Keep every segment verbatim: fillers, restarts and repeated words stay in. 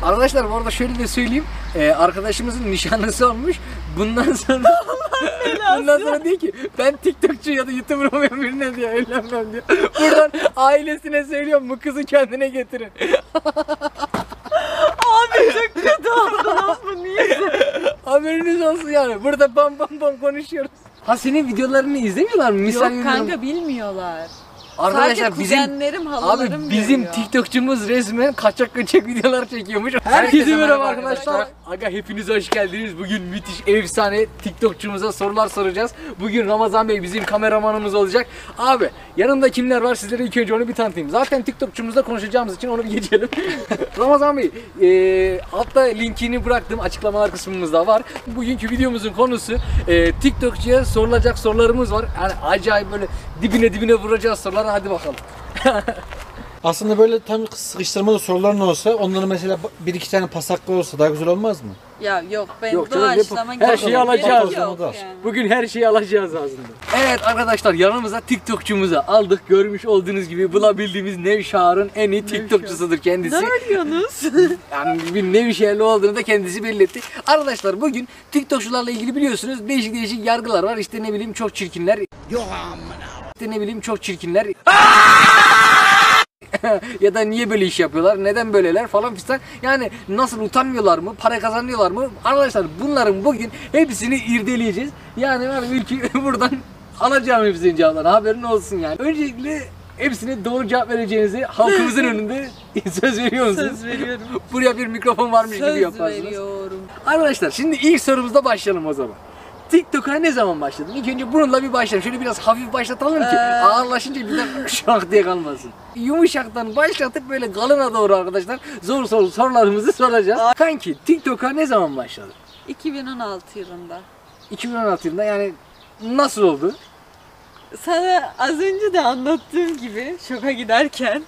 Arkadaşlar bu arada şöyle de söyleyeyim. Ee, arkadaşımızın nişanlısı olmuş. Bundan sonra bundan sonra diyor ki ben TikTokçu ya da YouTuber olmayan birine diyor evlenmem diyor. Buradan ailesine söylüyorum bu kızı kendine getirin. Abi çok kötü oldu lan bu niye? Haberiniz olsun yani. Burada bam bam bam konuşuyoruz. Ha senin videolarını izlemiyorlar mı? Misal Yok kanka bilmiyorlar. Arkadaşlar sadece bizim kuzenlerim, halalarım abi bizim görüyor. TikTokçumuz resmen kaçak kaçak videolar çekiyormuş. Herkese merhaba arkadaşlar. Aga hepiniz hoş geldiniz. Bugün müthiş efsane TikTokçumuza sorular soracağız. Bugün Ramazan Bey bizim kameramanımız olacak. Abi yanımda kimler var sizlere ilk önce onu bir tanıtayım. Zaten TikTokçumuzla konuşacağımız için onu bir geçelim. Ramazan Bey e, altta linkini bıraktım, açıklamalar kısmımızda var. Bugünkü videomuzun konusu e, TikTokçuya sorulacak sorularımız var. Yani acayip böyle dibine dibine vuracağız sorular. Hadi bakalım. Aslında böyle tam sıkıştırmalı soruların olsa, onların mesela bir iki tane pasaklı olsa daha güzel olmaz mı? Ya yok ben Yok canım, doğaçlama her şeyi alacağız. Yok Yok. yani. Bugün her şeyi alacağız aslında. Evet arkadaşlar yanımıza TikTokçumuzu aldık. Görmüş olduğunuz gibi bulabildiğimiz Nevşehir'in en iyi TikTokçusudur kendisi. Ne arıyorsunuz? Yani bir Nevşehirli olduğunu da kendisi belirtti. Arkadaşlar bugün TikTokçularla ilgili biliyorsunuz değişik değişik yargılar var. İşte ne bileyim çok çirkinler. Yok amına. İşte ne bileyim çok çirkinler. Ya da niye böyle iş yapıyorlar, neden böyleler falan fistan. Yani nasıl utanmıyorlar mı, para kazanıyorlar mı? Arkadaşlar bunların bugün hepsini irdeleyeceğiz. Yani ben ülke buradan alacağım hepsinin cevaplarını, haberin olsun yani. Öncelikle hepsine doğru cevap vereceğinizi halkımızın önünde söz veriyor musunuz? Söz veriyorum. Buraya bir mikrofon varmış Söz gibi yaparsınız. veriyorum. Arkadaşlar şimdi ilk sorumuzda başlayalım o zaman. TikTok'a ne zaman başladın? İlk önce bununla bir başlayalım. Şöyle biraz hafif başlatalım ki Ee... ağırlaşınca bir de şak diye kalmasın. Yumuşaktan başlatıp böyle kalına doğru arkadaşlar zor soru sorularımızı soracağız. Aa. Kanki TikTok'a ne zaman başladın? iki bin on altı yılında. iki bin on altı yılında yani nasıl oldu? Sana az önce de anlattığım gibi şoka giderken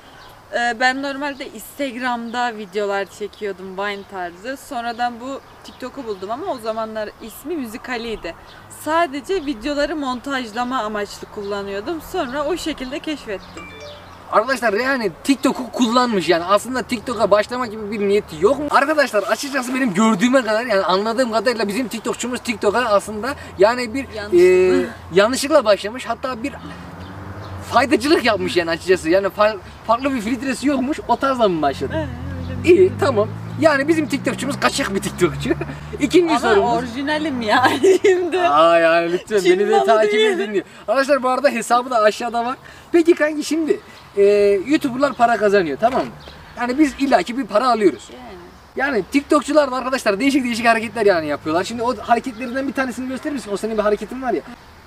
e, ben normalde Instagram'da videolar çekiyordum Vine tarzı. Sonradan bu TikTok'u buldum ama o zamanlar ismi Müzikaliydi. Sadece videoları montajlama amaçlı kullanıyordum. Sonra o şekilde keşfettim. Arkadaşlar yani TikTok'u kullanmış yani aslında TikTok'a başlama gibi bir niyeti yok mu? Arkadaşlar açıkçası benim gördüğüme kadar yani anladığım kadarıyla bizim TikTokçumuz TikTok'a aslında yani bir yanlışlıkla, e, yanlışlıkla başlamış, hatta bir faydacılık yapmış yani açıkçası. Yani fa farklı bir filtresi yokmuş, o tarzla mı başladı? Ee, İyi, tamam. Yani bizim TikTokçumuz kaçak bir TikTokçu. İkinci ama sorumuz. orijinalim ya şimdi. Aa yani lütfen Çin beni de malı takip değil. edin diyor. Arkadaşlar bu arada hesabı da aşağıda var. Peki kanki şimdi e, YouTuber'lar para kazanıyor, tamam mı? Yani biz illaki bir para alıyoruz. Yani. Yani TikTokçular da arkadaşlar değişik değişik hareketler yani yapıyorlar. Şimdi o hareketlerinden bir tanesini gösterir misin? O senin bir hareketin var ya.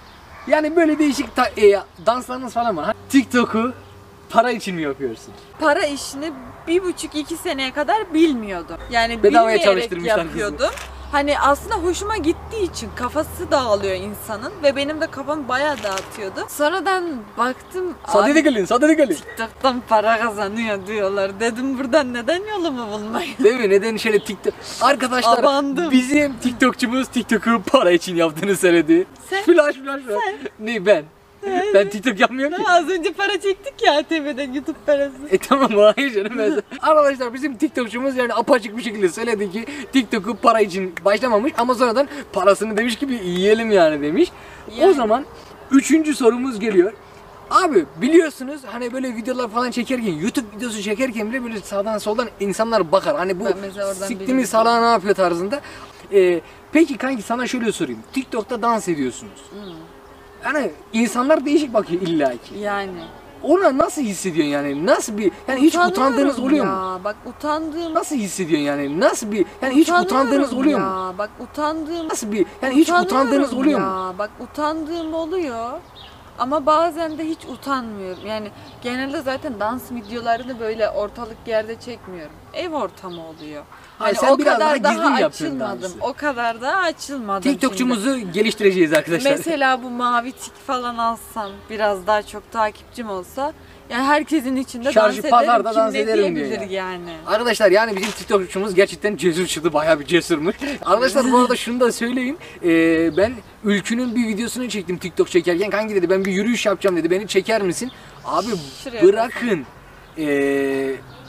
Yani böyle değişik ta, e, danslarınız falan var. TikTok'u para için mi yapıyorsun? Para işini bir buçuk iki seneye kadar bilmiyordum. Yani Bedavaya bilmeyerek çalıştırmışlar yapıyordum. Hani aslında hoşuma gittiği için kafası dağılıyor insanın ve benim de kafam bayağı dağıtıyordu. Sonradan baktım Sadede gelin, sadede gelin. TikTok'tan para kazanıyor diyorlar. Dedim buradan neden yolumu bulmayı? Değil mi? Neden şöyle TikTok... Arkadaşlar Abandım. bizim TikTokçumuz TikTok'u para için yaptığını söyledi. Sen? Flash flash flash. Ne ben? Ben TikTok yapmıyorum ki. Az önce para çektik ya A T V'den YouTube parası. E tamam hayır canım ben. Arkadaşlar bizim TikTokçumuz yani apaçık bir şekilde söyledi ki TikTok'u para için başlamamış ama sonradan parasını demiş ki bir yiyelim yani demiş. Yani. O zaman üçüncü sorumuz geliyor. Abi biliyorsunuz hani böyle videolar falan çekerken, YouTube videosu çekerken bile böyle sağdan soldan insanlar bakar. Hani bu siktimi salağa ne yapıyor tarzında. Ee, peki kanki sana şöyle sorayım. TikTok'ta dans ediyorsunuz. Hmm. Yani insanlar değişik bakıyor illaki. Yani. Ona nasıl hissediyorsun yani? Nasıl bir yani hiç utandığınız oluyor ya. mu? Bak utandığım. Nasıl hissediyorsun yani? Nasıl bir yani hiç utandığınız oluyor ya. mu? Bak utandığım. Nasıl bir yani hiç utandığınız oluyor ya. mu? Bak utandığım oluyor. Ama bazen de hiç utanmıyorum. Yani genelde zaten dans videolarını böyle ortalık yerde çekmiyorum. Ev ortamı oluyor. Hayır, Hani sen o biraz daha kadar gizli daha yapıyorsun açılmadım. dansı. O kadar da açılmadım. TikTokçumuzu geliştireceğiz arkadaşlar. Mesela bu mavi tik falan alsam, biraz daha çok takipçim olsa, yani herkesin içinde Şarjı dans pazarda ederim. dans Kim ne ederim diyor diyebilir yani. yani. Arkadaşlar yani bizim TikTokçumuz gerçekten cesur çıktı, bayağı bir cesurmuş. Arkadaşlar bu arada şunu da söyleyeyim. Ee, ben Ülkü'nün bir videosunu çektim TikTok çekerken. Kanki dedi ben bir yürüyüş yapacağım dedi, beni çeker misin? Abi Şuraya bırakın. Ee,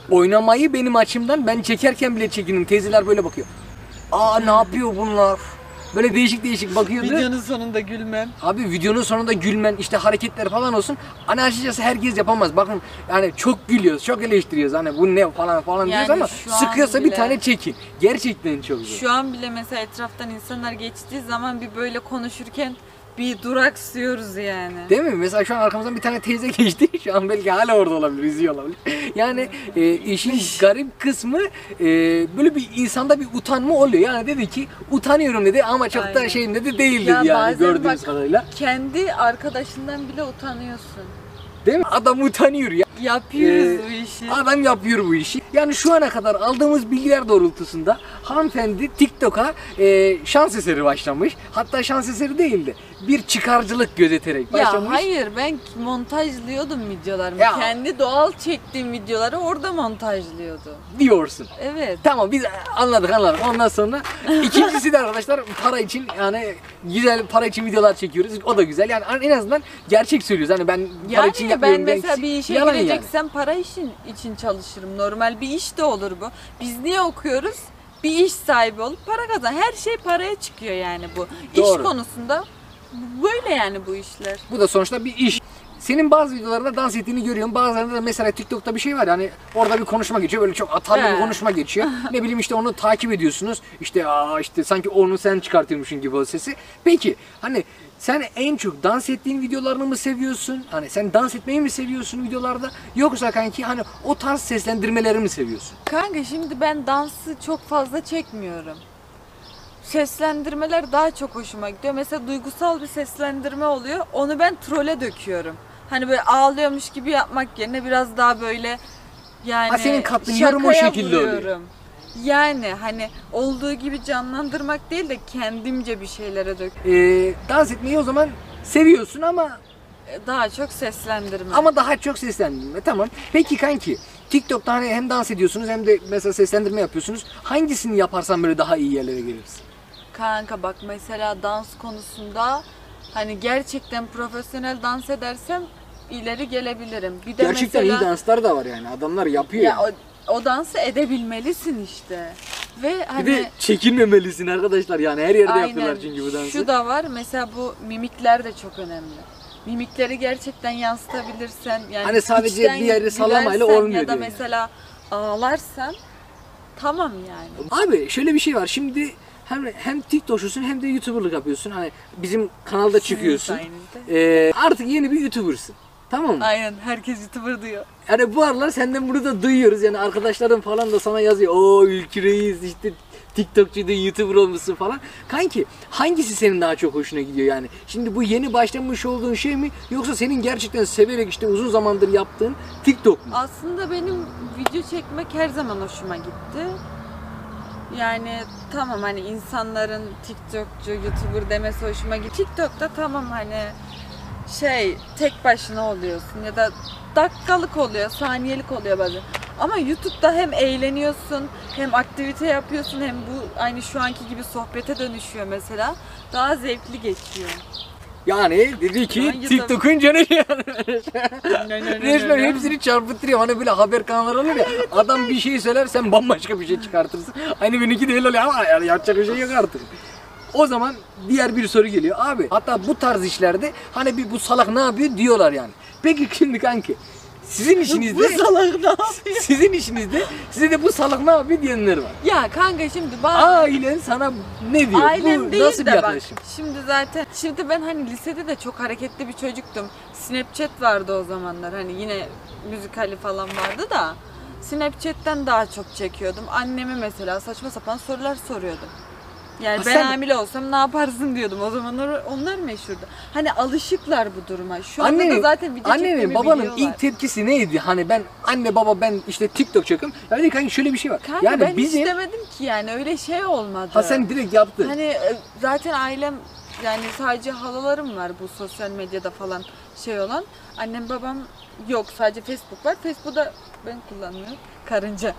oynamayı benim açımdan ben çekerken bile çekinirim. Teyzeler böyle bakıyor. Aa ne yapıyor bunlar? Böyle değişik değişik bakıyordu. Videonun sonunda gülmem. Abi videonun sonunda gülmen, işte hareketler falan olsun. Hani açıkçası herkes yapamaz. Bakın yani çok gülüyoruz, çok eleştiriyoruz. Hani bu ne falan falan Yani diyoruz ama şu an sıkıyorsa bir bile- tane çekin. Gerçekten çok zor. Şu an bile mesela etraftan insanlar geçtiği zaman bir böyle konuşurken bir duraksıyoruz yani. Değil mi? Mesela şu an arkamızdan bir tane teyze geçti. Şu an belki hala orada olabilir, izliyor olabilir. Yani e, işin garip kısmı e, böyle bir insanda bir utanma oluyor. Yani dedi ki utanıyorum dedi ama çok da Aynen. şeyim dedi değil dedi Ya yani bazen gördüğünüz bak- kadarıyla. Kendi arkadaşından bile utanıyorsun. Değil mi? Adam utanıyor ya. Yapıyoruz Ee, bu işi. Adam yapıyor bu işi. Yani şu ana kadar aldığımız bilgiler doğrultusunda hanımefendi TikTok'a e, şans eseri başlamış. Hatta şans eseri değildi. Bir çıkarcılık gözeterek başlamış. Ya hayır, ben montajlıyordum videolarımı. Ya. Kendi doğal çektiğim videoları orada montajlıyordu. Diyorsun. Evet. Tamam biz anladık anladık. Ondan sonra ikincisi de arkadaşlar para için yani güzel para için videolar çekiyoruz. O da güzel. Yani en azından gerçek söylüyoruz. Hani ben para için Yani yapıyorum. ben mesela eksik- bir işe yalan yani. gireceksem para işin için çalışırım. Normal bir iş de olur bu. Biz niye okuyoruz? Bir iş sahibi olup para kazan. Her şey paraya çıkıyor yani bu. Doğru. İş konusunda böyle yani bu işler. Bu da sonuçta bir iş. Senin bazı videolarında dans ettiğini görüyorum. Bazılarında da mesela TikTok'ta bir şey var yani orada bir konuşma geçiyor. Böyle çok atarlı bir He. konuşma geçiyor. Ne bileyim işte onu takip ediyorsunuz. İşte aa işte sanki onu sen çıkartıyormuşsun gibi o sesi. Peki hani sen en çok dans ettiğin videolarını mı seviyorsun? Hani sen dans etmeyi mi seviyorsun videolarda? Yoksa kanki hani o tarz seslendirmeleri mi seviyorsun? Kanka şimdi ben dansı çok fazla çekmiyorum. Seslendirmeler daha çok hoşuma gidiyor. Mesela duygusal bir seslendirme oluyor. Onu ben trole döküyorum. Hani böyle ağlıyormuş gibi yapmak yerine biraz daha böyle yani Ha, senin kattığın yorum o şakaya şekilde oluyor. vuruyorum. Yani hani olduğu gibi canlandırmak değil de kendimce bir şeylere dök. Ee, dans etmeyi o zaman seviyorsun ama Daha çok seslendirme. Ama daha çok seslendirme. Tamam. Peki kanki, TikTok'ta hani hem dans ediyorsunuz hem de mesela seslendirme yapıyorsunuz. Hangisini yaparsan böyle daha iyi yerlere gelirsin? Kanka bak mesela dans konusunda hani gerçekten profesyonel dans edersem ileri gelebilirim. Bir de Gerçekten mesela, iyi danslar da var yani. Adamlar yapıyor. ya yani. o, o dansı edebilmelisin işte. Ve hani Bir de çekinmemelisin arkadaşlar yani her yerde aynen, yapıyorlar çünkü bu dansı. şu da var mesela bu mimikler de çok önemli. Mimikleri gerçekten yansıtabilirsen yani Hani sadece içten bir yerde sallamayla gülersen olmuyor ya da diyor yani. mesela ağlarsan tamam yani. Abi şöyle bir şey var. Şimdi hem hem TikTok'cusun hem de YouTuber'lık yapıyorsun. Hani bizim kanalda çıkıyorsun. Sayenizde. Ee, artık yeni bir YouTuber'sın. Tamam mı? Aynen, herkes YouTuber diyor. Yani bu aralar senden bunu da duyuyoruz. Yani arkadaşların falan da sana yazıyor. Oo Ülkü Reis işte TikTokçuydun, YouTuber olmuşsun falan. Kanki hangisi senin daha çok hoşuna gidiyor yani? Şimdi bu yeni başlamış olduğun şey mi? Yoksa senin gerçekten severek işte uzun zamandır yaptığın TikTok mu? Aslında benim video çekmek her zaman hoşuma gitti. Yani tamam hani insanların TikTokçu, YouTuber demesi hoşuma gitti. TikTok'ta tamam hani şey tek başına oluyorsun ya da dakikalık oluyor, saniyelik oluyor bazen. Ama YouTube'da hem eğleniyorsun, hem aktivite yapıyorsun, hem bu aynı şu anki gibi sohbete dönüşüyor mesela. Daha zevkli geçiyor. Yani dedi Ama ki YouTube- TikTok'un canı yani. Resmen hepsini çarpıtırıyor. Hani böyle haber kanalları olur ya. Adam bir şey söyler sen bambaşka bir şey çıkartırsın. Aynı benimki de öyle oluyor ama yani yapacak bir şey yok artık. O zaman diğer bir soru geliyor. Abi hatta bu tarz işlerde hani bir bu salak ne yapıyor diyorlar yani. Peki şimdi kanki sizin işinizde Bu salak ne yapıyor? sizin işinizde size de bu salak ne yapıyor diyenler var. Ya kanka şimdi bazı Ailen sana ne diyor? Ailem bu değil nasıl bir de bak. yaklaşım? Şimdi zaten şimdi ben hani lisede de çok hareketli bir çocuktum. Snapchat vardı o zamanlar. Hani yine müzikali falan vardı da Snapchat'ten daha çok çekiyordum. Anneme mesela saçma sapan sorular soruyordum. Yani Ha ben sen- hamile olsam ne yaparsın diyordum. O zamanlar onlar meşhurdu. Hani alışıklar bu duruma. Şu anda da Annenin, zaten video annenin çekmemi babanın biliyorlar. ilk tepkisi neydi? Hani ben anne baba ben işte TikTok çekiyorum. Ya dedi kanka şöyle bir şey var. Kanka yani ben bizim istemedim ki yani öyle şey olmadı. ha sen direkt yaptın. Hani e, zaten ailem yani sadece halalarım var bu sosyal medyada falan şey olan. Annem babam yok, sadece Facebook var. Facebook'da ben kullanmıyorum. Karınca.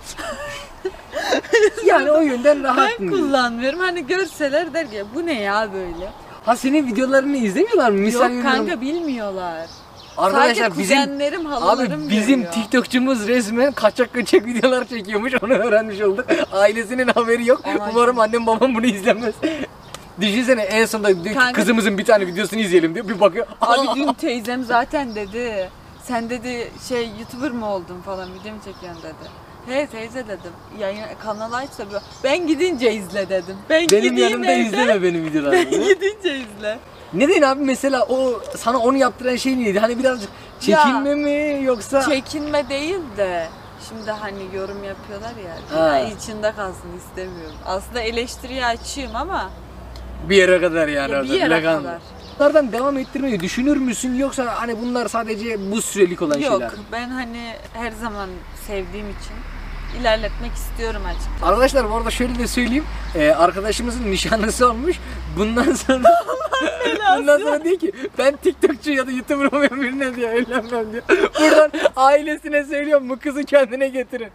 Yani o yönden Ben rahattın. diyor. kullanmıyorum. Hani görseler der ki bu ne ya böyle. Ha senin videolarını izlemiyorlar mı? Misal Yok kanka bilmiyorlar. Arkadaşlar Sadece bizim kuzenlerim, halalarım abi bizim görüyor. TikTokçumuz resmen kaçak kaçak videolar çekiyormuş. Onu öğrenmiş olduk. Ailesinin haberi yok. Aman Umarım annem babam bunu izlemez. Düşünsene en sonunda diyor ki, Kanka- kızımızın bir tane videosunu izleyelim diyor. Bir bakıyor. Abi dün teyzem zaten dedi. Sen dedi şey YouTuber mı oldun falan, video mu çekiyorsun dedi. He teyze dedim. Yayın kanalı aç tabii. Ben gidince izle dedim. Ben Benim gideyim yanımda evde, izleme benim videolarımı. Ben gidince izle. Neden abi mesela o sana onu yaptıran şey neydi? Hani birazcık çekinme mi yoksa? Çekinme değil de şimdi hani yorum yapıyorlar ya. Ha. Ya içinde kalsın istemiyorum. Aslında eleştiriye açığım ama Bir yere kadar yani ya orada. bir yere legal. kadar. Bunlardan devam ettirmeyi düşünür müsün yoksa hani bunlar sadece bu sürelik olan Yok şeyler mi? ben hani her zaman sevdiğim için ilerletmek istiyorum açıkçası. Arkadaşlar bu arada şöyle de söyleyeyim. Ee, arkadaşımızın nişanlısı olmuş. Bundan sonra bundan sonra diyor ki ben TikTokçu ya da YouTuber olmayan birine diyor evlenmem diyor. Buradan ailesine söylüyorum bu kızı kendine getirin.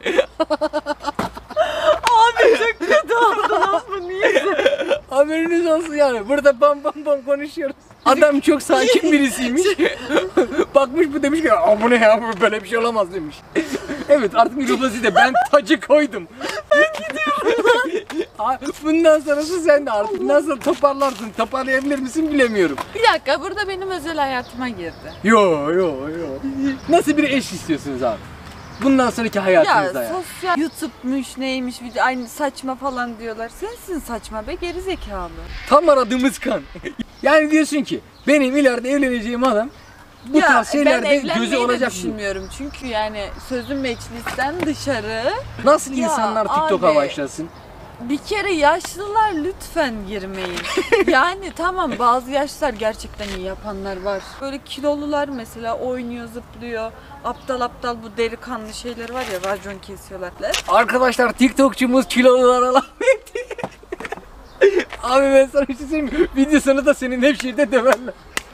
Abi çok kötü oldu lan bu niye? Haberiniz olsun yani. Burada bam bam bam konuşuyoruz. Adam çok sakin birisiymiş. Bakmış bu demiş ki aa bu ne ya bu böyle bir şey olamaz demiş. Evet artık mikrofonu de ben tacı koydum. Ben gidiyorum. Bundan sonrası sen de artık nasıl toparlarsın toparlayabilir misin bilemiyorum. Bir dakika burada benim özel hayatıma girdi. Yo yo yo. Nasıl bir eş istiyorsunuz abi? Bundan sonraki hayatınızda Ya ya. sosyal YouTube'muş neymiş video aynı saçma falan diyorlar. Sensin saçma be geri zekalı. Tam aradığımız kan. Yani diyorsun ki benim ileride evleneceğim adam bu ya tarz şeylerde ben gözü evlenmeyi de olacak mı? düşünmüyorum. Çünkü yani sözüm meclisten dışarı. Nasıl Ya insanlar TikTok'a abi. başlasın? Bir kere yaşlılar lütfen girmeyin. Yani tamam bazı yaşlılar gerçekten iyi yapanlar var. Böyle kilolular mesela oynuyor, zıplıyor. Aptal aptal bu delikanlı şeyler var ya racon kesiyorlar. Arkadaşlar TikTokçumuz kilolulara laf etti. Abi ben sana bir şey söyleyeyim mi? Video sonu da senin hep şirde döverler.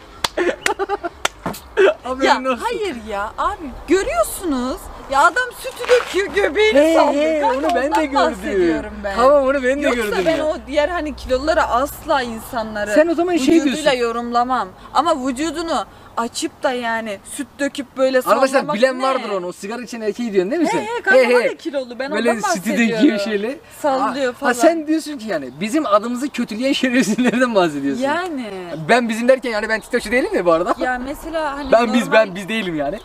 Haberin Ya olsun. hayır ya abi görüyorsunuz. Ya adam sütü döküyor göbeğini He sallıyor. he Kanka, onu ben de ondan gördüm. bahsediyorum ben. Tamam onu ben de Yoksa gördüm ben ya. o diğer hani kilolara asla insanları Sen o zaman şey vücuduyla diyorsun. yorumlamam. Ama vücudunu açıp da yani süt döküp böyle Arkadaşlar sallamak bilen ne? vardır onu. O sigara içen erkeği diyorsun değil mi sen? He he kanka var ya kilolu ben Böyle ondan bahsediyorum. stüdyo şeyle. Sallıyor Ha, falan. Ha sen diyorsun ki yani bizim adımızı kötüleyen şerefsizlerden bahsediyorsun. Yani. Ben bizim derken yani ben TikTokçu değilim ya bu arada. Ya mesela hani ben biz normal ben biz değilim yani.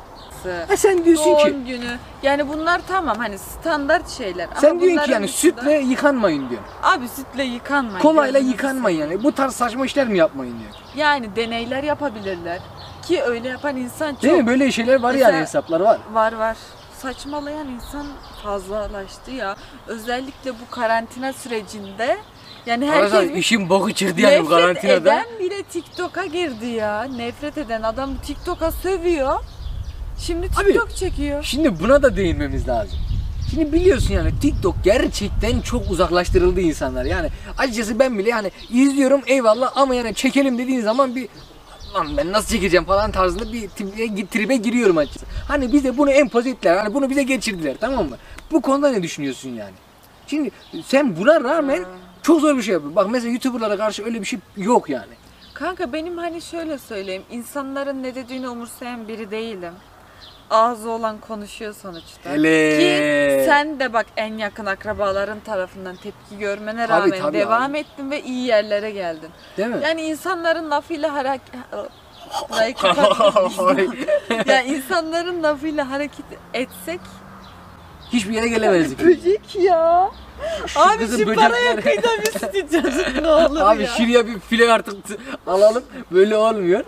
Ha sen diyorsun ki doğum günü. Yani bunlar tamam hani standart şeyler. sen Ama diyorsun ki bunların yani dışında- sütle yıkanmayın diyor. Abi sütle yıkanmayın. Kolayla gözünüzü yıkanmayın yani. Bu tarz saçma işler mi yapmayın diyor. Yani deneyler yapabilirler. Ki öyle yapan insan çok Değil mi? Böyle şeyler var Mesela- yani hesaplar var. var var. Saçmalayan insan fazlalaştı ya. Özellikle bu karantina sürecinde. Yani Arkadaşlar herkes bir- işin boku çıktı yani bu nefret karantinada. eden bile TikTok'a girdi ya. Nefret eden adam TikTok'a sövüyor. Şimdi TikTok çekiyor. Şimdi buna da değinmemiz lazım. Şimdi biliyorsun yani TikTok gerçekten çok uzaklaştırıldı insanlar. Yani açıkçası ben bile yani izliyorum eyvallah ama yani çekelim dediğin zaman bir lan ben nasıl çekeceğim falan tarzında bir tribe, tribe giriyorum açıkçası. Hani bize bunu empoze ettiler. Hani bunu bize geçirdiler tamam mı? Bu konuda ne düşünüyorsun yani? Şimdi sen buna rağmen çok zor bir şey yapıyorsun. Bak mesela YouTuber'lara karşı öyle bir şey yok yani. Kanka benim hani şöyle söyleyeyim. İnsanların ne dediğini umursayan biri değilim. Ağzı olan konuşuyor sonuçta. Hele. Ki sen de bak en yakın akrabaların tarafından tepki görmene Tabii, rağmen tabii devam abi. ettin ve iyi yerlere geldin. Değil mi? Yani insanların lafıyla hareket... Burayı kapatmışsın. Ya insanların lafıyla hareket etsek Hiçbir yere gelemezdik. böcek ya. Şu Abi kızın şu böcekleri- paraya kıyda bir stüdyocuk ne olur Abi ya. şuraya bir file artık t- alalım. Böyle olmuyor.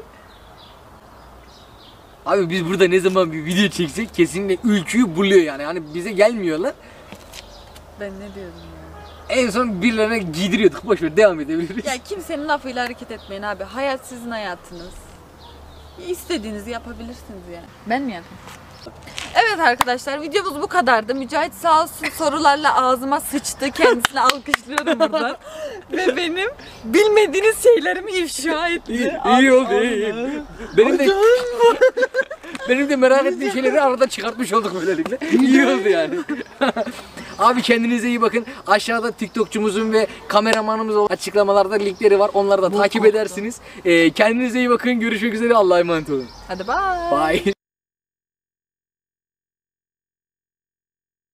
Abi biz burada ne zaman bir video çeksek kesinlikle ülküyü buluyor yani. Hani bize gelmiyorlar. Ben ne diyordum ya. En son birilerine giydiriyorduk. Boş ver devam edebiliriz. Ya kimsenin lafıyla hareket etmeyin abi. Hayat sizin hayatınız. İstediğinizi yapabilirsiniz yani. Ben mi yapayım? Evet arkadaşlar videomuz bu kadardı. Mücahit sağ olsun sorularla ağzıma sıçtı. Kendisine alkışlıyorum buradan. Ve benim bilmediğiniz şeylerimi ifşa etti. İyi, Abi, iyi oldu iyi, iyi. Allah. Benim de Benim de merak ettiğim şeyleri arada çıkartmış olduk böylelikle. İyi oldu yani. Abi kendinize iyi bakın. Aşağıda TikTokçumuzun ve kameramanımız olan açıklamalarda linkleri var. Onları da takip edersiniz. Ee, kendinize iyi bakın. Görüşmek üzere. Allah'a emanet olun. Hadi bye. Bye.